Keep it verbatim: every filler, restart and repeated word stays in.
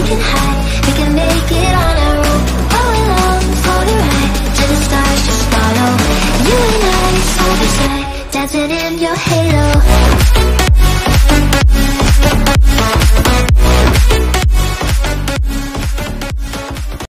can hide, we can make it on our own. Go along for the ride, to the stars just follow. You and I, side by side, dancing in your head.